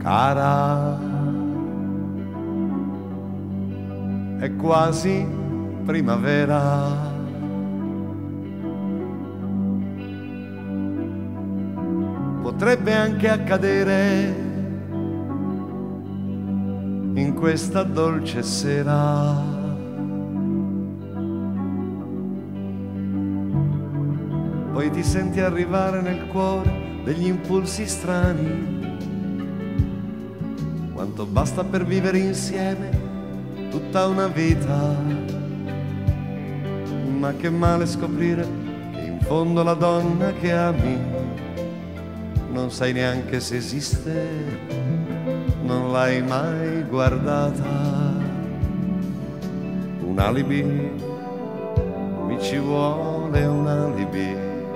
Cara, è quasi primavera. Potrebbe anche accadere in questa dolce sera. Poi ti senti arrivare nel cuore degli impulsi strani. Quanto basta per vivere insieme tutta una vita. Ma che male scoprire che in fondo la donna che ami non sai neanche se esiste, non l'hai mai guardata. Un alibi, mi ci vuole un alibi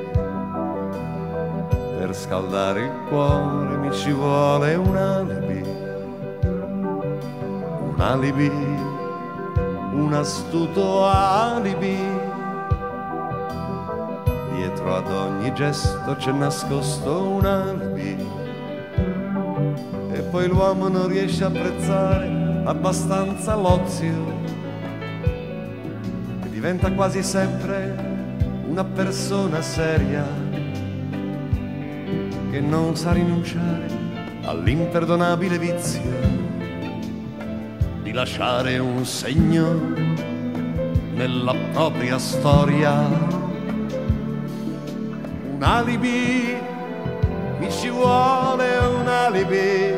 per scaldare il cuore, mi ci vuole un alibi. Un alibi, un astuto alibi. Dietro ad ogni gesto c'è nascosto un alibi. E poi l'uomo non riesce a apprezzare abbastanza l'ozio e diventa quasi sempre una persona seria che non sa rinunciare all'imperdonabile vizio di lasciare un segno nella propria storia. Un alibi, mi ci vuole un alibi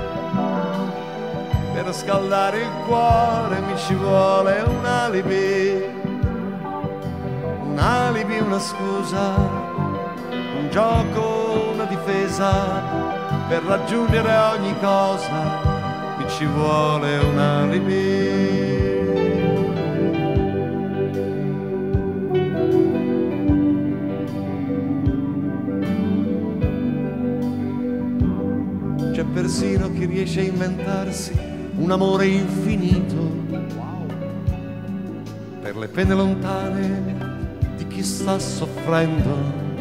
per scaldare il cuore, mi ci vuole un alibi. Un alibi, una scusa, un gioco, una difesa per raggiungere ogni cosa. Mi ci vuole un alibi. C'è persino chi riesce a inventarsi un amore infinito per le pene lontane di chi sta soffrendo.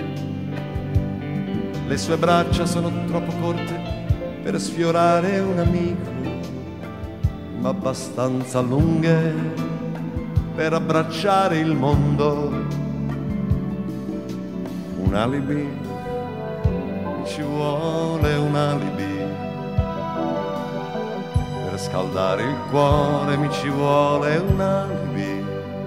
Le sue braccia sono troppo corte per sfiorare un amico, ma abbastanza lunghe per abbracciare il mondo. Un alibi, mi ci vuole un alibi per scaldare il cuore, mi ci vuole un alibi.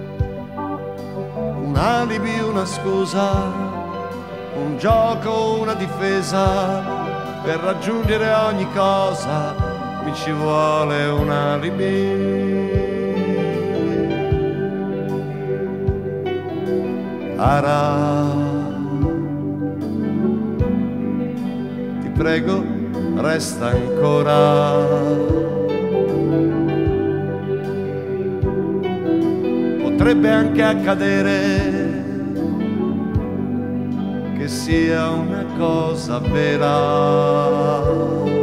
Un alibi, una scusa, un gioco, una difesa per raggiungere ogni cosa. Mi ci vuole un alibi. Ara, ti prego, resta ancora. Potrebbe anche accadere che sia una cosa vera.